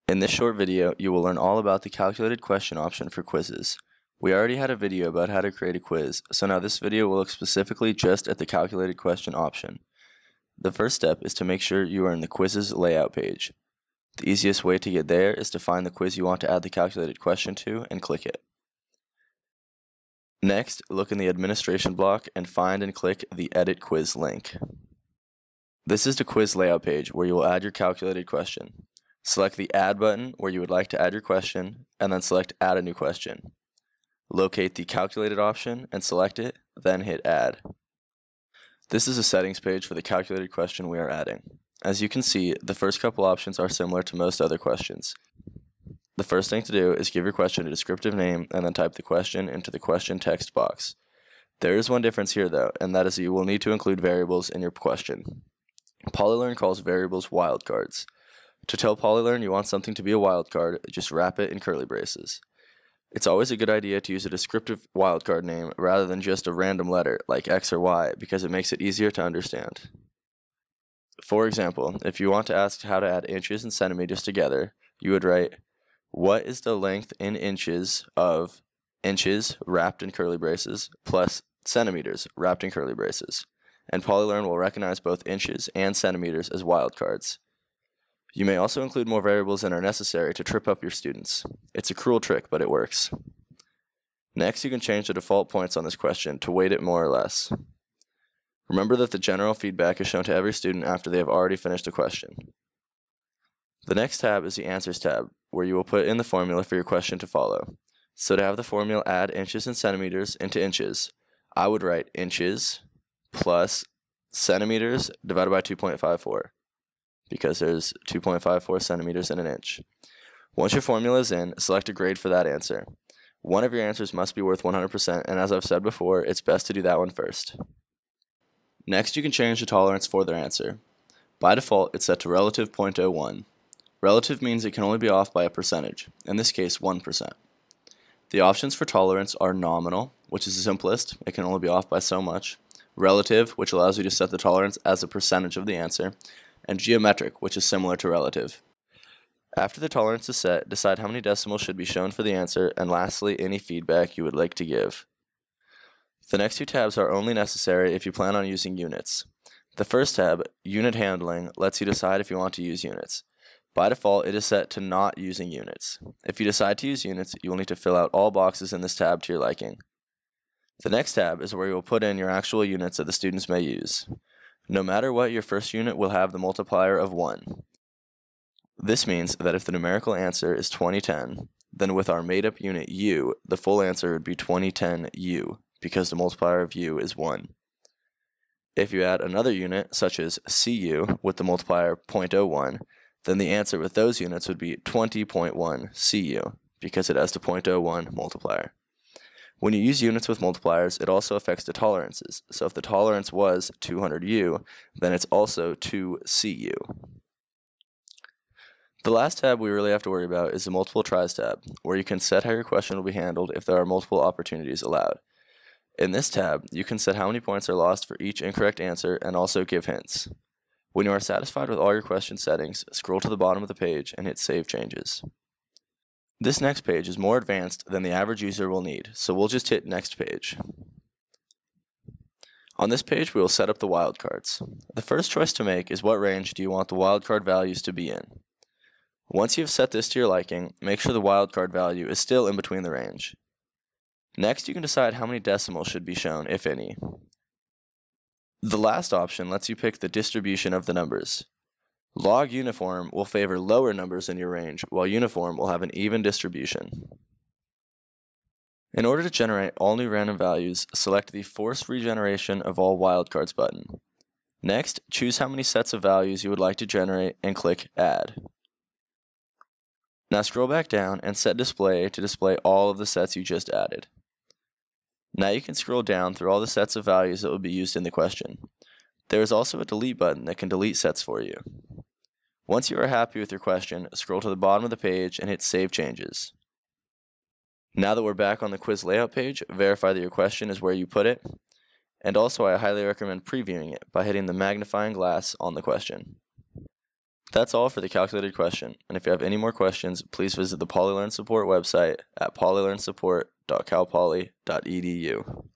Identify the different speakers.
Speaker 1: In this short video, you will learn all about the calculated question option for quizzes. We already had a video about how to create a quiz, so now this video will look specifically just at the calculated question option. The first step is to make sure you are in the quiz's layout page. The easiest way to get there is to find the quiz you want to add the calculated question to and click it. Next, look in the administration block and find and click the Edit Quiz link. This is the quiz layout page where you will add your calculated question. Select the Add button where you would like to add your question, and then select Add a new question. Locate the Calculated option and select it, then hit Add. This is a settings page for the calculated question we are adding. As you can see, the first couple options are similar to most other questions. The first thing to do is give your question a descriptive name and then type the question into the question text box. There is one difference here though, and that is that you will need to include variables in your question. PolyLearn calls variables wildcards. To tell PolyLearn you want something to be a wildcard, just wrap it in curly braces. It's always a good idea to use a descriptive wildcard name rather than just a random letter like X or Y because it makes it easier to understand. For example, if you want to ask how to add inches and centimeters together, you would write, what is the length in inches of inches wrapped in curly braces plus centimeters wrapped in curly braces? And PolyLearn will recognize both inches and centimeters as wildcards. You may also include more variables than are necessary to trip up your students. It's a cruel trick, but it works. Next, you can change the default points on this question to weight it more or less. Remember that the general feedback is shown to every student after they have already finished a question. The next tab is the Answers tab, where you will put in the formula for your question to follow. So to have the formula add inches and centimeters into inches, I would write inches plus centimeters divided by 2.54. Because there's 2.54 centimeters in an inch. Once your formula is in, select a grade for that answer. One of your answers must be worth 100%, and as I've said before, it's best to do that one first. Next, you can change the tolerance for their answer. By default, it's set to relative 0.01. Relative means it can only be off by a percentage, in this case 1%. The options for tolerance are nominal, which is the simplest, it can only be off by so much, relative, which allows you to set the tolerance as a percentage of the answer, and geometric, which is similar to relative. After the tolerance is set, decide how many decimals should be shown for the answer, and lastly, any feedback you would like to give. The next two tabs are only necessary if you plan on using units. The first tab, Unit Handling, lets you decide if you want to use units. By default, it is set to not using units. If you decide to use units, you will need to fill out all boxes in this tab to your liking. The next tab is where you will put in your actual units that the students may use. No matter what, your first unit will have the multiplier of 1. This means that if the numerical answer is 2010, then with our made-up unit u, the full answer would be 2010u, because the multiplier of u is 1. If you add another unit, such as cu, with the multiplier 0.01, then the answer with those units would be 20.1 cu, because it has the 0.01 multiplier. When you use units with multipliers, it also affects the tolerances. So if the tolerance was 200u, then it's also 2cu. The last tab we really have to worry about is the multiple tries tab, where you can set how your question will be handled if there are multiple opportunities allowed. In this tab, you can set how many points are lost for each incorrect answer and also give hints. When you are satisfied with all your question settings, scroll to the bottom of the page and hit Save Changes. This next page is more advanced than the average user will need, so we'll just hit Next Page. On this page, we will set up the wildcards. The first choice to make is what range do you want the wildcard values to be in. Once you have set this to your liking, make sure the wildcard value is still in between the range. Next, you can decide how many decimals should be shown, if any. The last option lets you pick the distribution of the numbers. Log uniform will favor lower numbers in your range, while uniform will have an even distribution. In order to generate all new random values, select the Force Regeneration of All Wildcards button. Next, choose how many sets of values you would like to generate and click Add. Now scroll back down and set Display to display all of the sets you just added. Now you can scroll down through all the sets of values that will be used in the question. There is also a Delete button that can delete sets for you. Once you are happy with your question, scroll to the bottom of the page and hit Save Changes. Now that we're back on the quiz layout page, verify that your question is where you put it, and also I highly recommend previewing it by hitting the magnifying glass on the question. That's all for the calculated question, and if you have any more questions, please visit the PolyLearn support website at polylearnsupport.calpoly.edu.